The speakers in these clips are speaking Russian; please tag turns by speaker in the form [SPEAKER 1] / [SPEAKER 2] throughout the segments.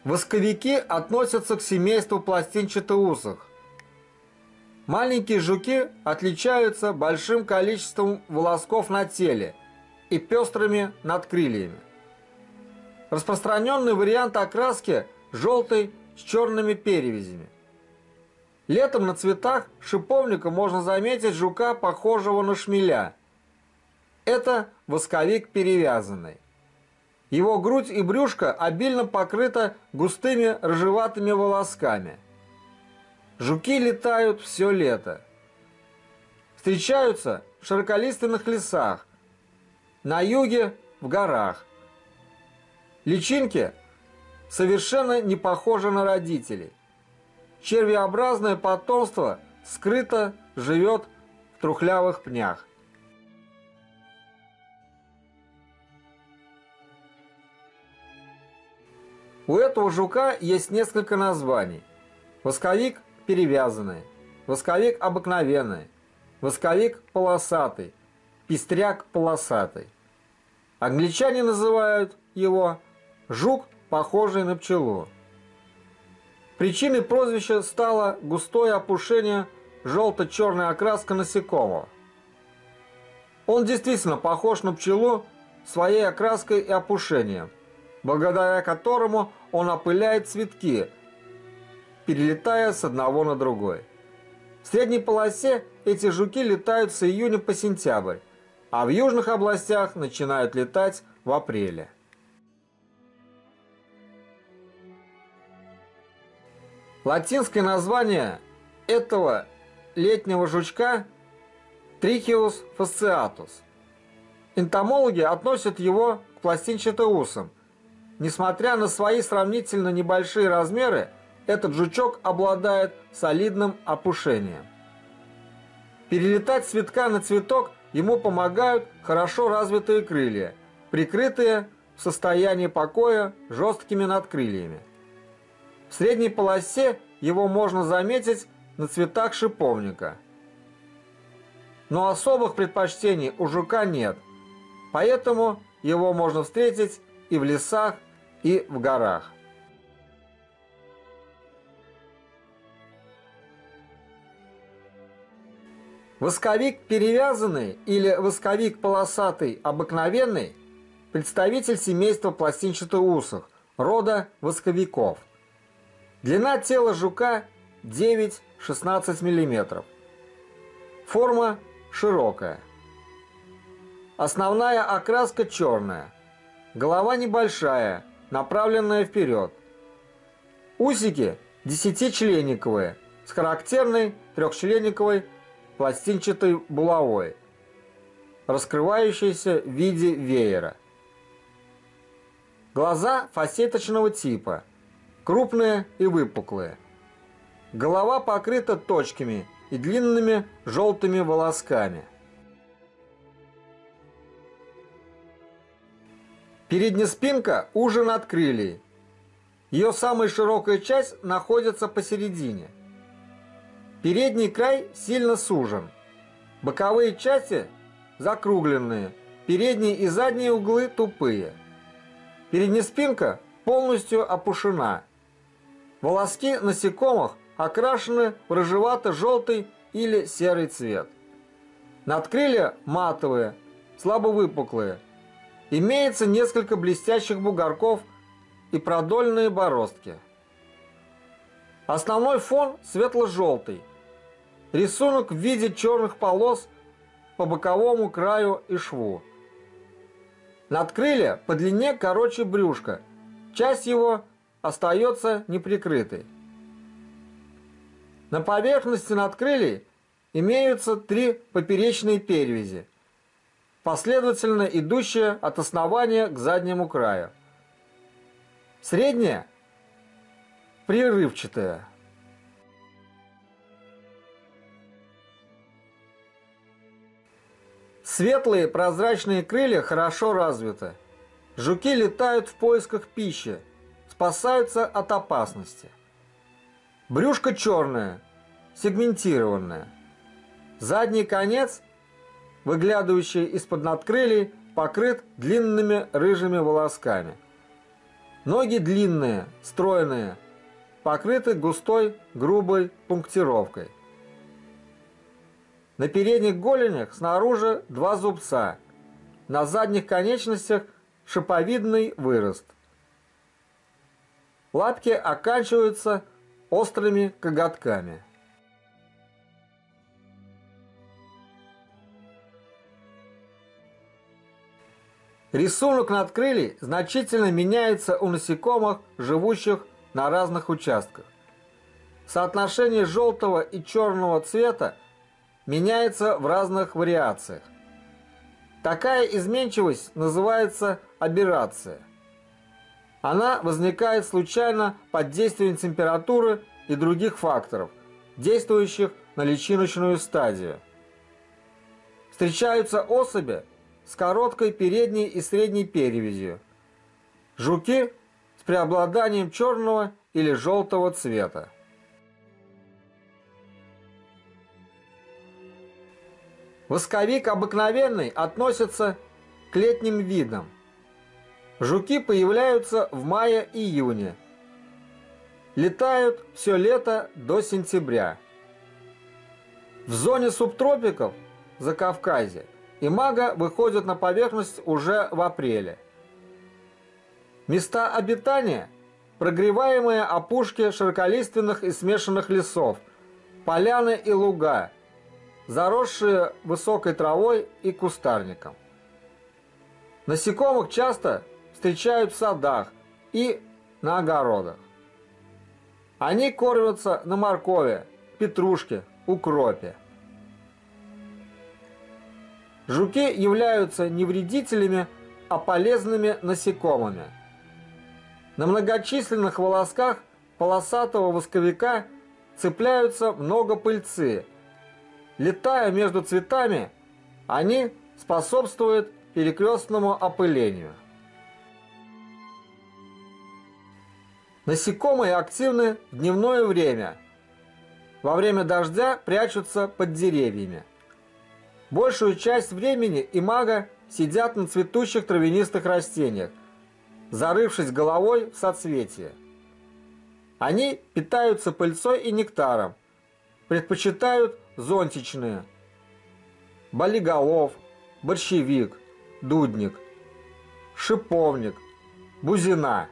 [SPEAKER 1] Восковики относятся к семейству пластинчатоусых. Маленькие жуки отличаются большим количеством волосков на теле и пестрыми надкрыльями. Распространенный вариант окраски желтый с черными перевязями. Летом на цветах шиповника можно заметить жука, похожего на шмеля. Это восковик перевязанный. Его грудь и брюшко обильно покрыты густыми рыжеватыми волосками. Жуки летают все лето. Встречаются в широколиственных лесах, на юге в горах. Личинки совершенно не похожи на родителей. Червеобразное потомство скрыто живет в трухлявых пнях. У этого жука есть несколько названий. Восковик перевязанный, восковик обыкновенный, восковик полосатый, пестряк полосатый. Англичане называют его жук, похожий на пчелу. Причиной прозвища стало густое опушение желто-черной окраска насекомого. Он действительно похож на пчелу своей окраской и опушением, благодаря которому он опыляет цветки, перелетая с одного на другой. В средней полосе эти жуки летают с июня по сентябрь, а в южных областях начинают летать в апреле. Латинское название этого летнего жучка – Trichius fasciatus. Энтомологи относят его к пластинчатоусам. Несмотря на свои сравнительно небольшие размеры, этот жучок обладает солидным опушением. Перелетать с цветка на цветок ему помогают хорошо развитые крылья, прикрытые в состоянии покоя жесткими надкрыльями. В средней полосе его можно заметить на цветах шиповника. Но особых предпочтений у жука нет, поэтому его можно встретить и в лесах, и в горах. Восковик перевязанный или восковик полосатый обыкновенный – представитель семейства пластинчатоусых, рода восковиков. Длина тела жука 9-16 мм. Форма широкая. Основная окраска черная. Голова небольшая, направленная вперед. Усики десятичленниковые, с характерной трехчленниковой пластинчатой булавой, раскрывающейся в виде веера. Глаза фасеточного типа, крупные и выпуклые. Голова покрыта точками и длинными желтыми волосками. Передняя спинка уже надкрыльей. Ее самая широкая часть находится посередине. Передний край сильно сужен. Боковые части закругленные, передние и задние углы тупые. Передняя спинка полностью опушена. Волоски насекомых окрашены в рыжевато-желтый или серый цвет. Надкрылья матовые, слабо выпуклые. Имеется несколько блестящих бугорков и продольные бороздки. Основной фон светло-желтый. Рисунок в виде черных полос по боковому краю и шву. Надкрылья по длине короче брюшка. Часть его остается неприкрытой. На поверхности надкрылий имеются 3 поперечные перевязи, последовательно идущие от основания к заднему краю. Средняя прерывчатая. Светлые прозрачные крылья хорошо развиты. Жуки летают в поисках пищи, спасаются от опасности. Брюшко черное, сегментированное. Задний конец, выглядывающий из-под надкрылий, покрыт длинными рыжими волосками. Ноги длинные, стройные, покрыты густой, грубой пунктировкой. На передних голенях снаружи два зубца, на задних конечностях шиповидный вырост. Лапки оканчиваются острыми коготками. Рисунок надкрылий значительно меняется у насекомых, живущих на разных участках. Соотношение желтого и черного цвета меняется в разных вариациях. Такая изменчивость называется аберрация. Она возникает случайно под действием температуры и других факторов, действующих на личиночную стадию. Встречаются особи с короткой передней и средней перевязью, жуки с преобладанием черного или желтого цвета. Восковик обыкновенный относится к летним видам. Жуки появляются в мае-июне. Летают все лето до сентября. В зоне субтропиков Закавказья имага выходят на поверхность уже в апреле. Места обитания – прогреваемые опушки широколиственных и смешанных лесов, поляны и луга, заросшие высокой травой и кустарником. Насекомых часто встречают в садах и на огородах. Они кормятся на моркови, петрушке, укропе. Жуки являются не вредителями, а полезными насекомыми. На многочисленных волосках полосатого восковика цепляются много пыльцы. Летая между цветами, они способствуют перекрестному опылению. Насекомые активны в дневное время. Во время дождя прячутся под деревьями. Большую часть времени имага сидят на цветущих травянистых растениях, зарывшись головой в соцветие. Они питаются пыльцой и нектаром, предпочитают зонтичные: болиголов, борщевик, дудник, шиповник, бузина.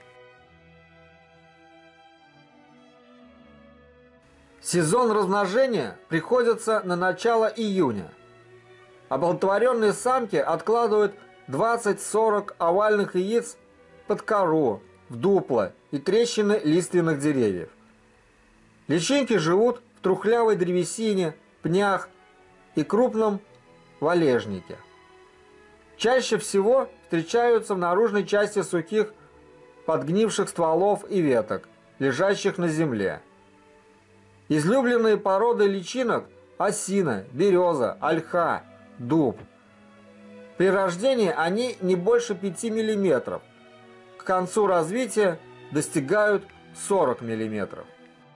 [SPEAKER 1] Сезон размножения приходится на начало июня. Оплодотворенные самки откладывают 20-40 овальных яиц под кору, в дупла и трещины лиственных деревьев. Личинки живут в трухлявой древесине, пнях и крупном валежнике. Чаще всего встречаются в наружной части сухих, подгнивших стволов и веток, лежащих на земле. Излюбленные породы личинок – осина, береза, ольха, дуб. При рождении они не больше 5 мм. К концу развития достигают 40 мм.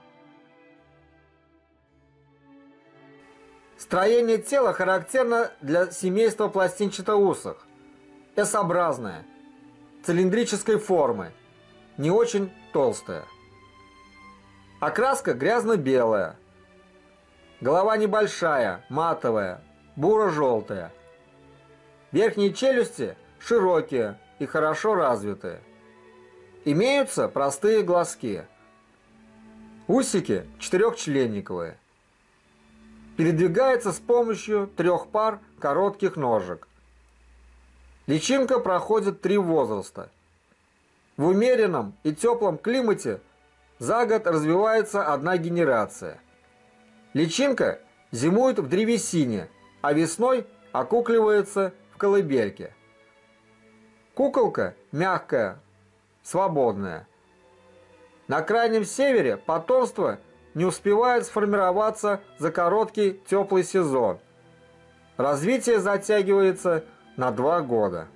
[SPEAKER 1] Строение тела характерно для семейства пластинчатоусых. S-образное, цилиндрической формы, не очень толстая. Окраска грязно-белая. Голова небольшая, матовая, буро-желтая. Верхние челюсти широкие и хорошо развитые. Имеются простые глазки. Усики четырехчленниковые. Передвигается с помощью 3 пар коротких ножек. Личинка проходит 3 возраста. В умеренном и теплом климате за год развивается 1 генерация. Личинка зимует в древесине, а весной окукливается в колыбельке. Куколка мягкая, свободная. На крайнем севере потомство не успевает сформироваться за короткий теплый сезон. Развитие затягивается на 2 года.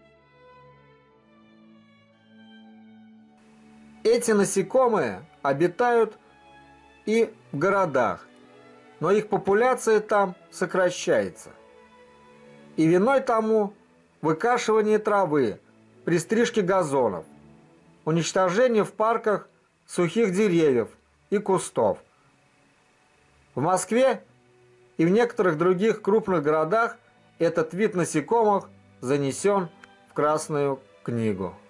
[SPEAKER 1] Эти насекомые обитают и в городах, но их популяция там сокращается. И виной тому выкашивание травы при стрижке газонов, уничтожение в парках сухих деревьев и кустов. В Москве и в некоторых других крупных городах этот вид насекомых занесен в Красную книгу.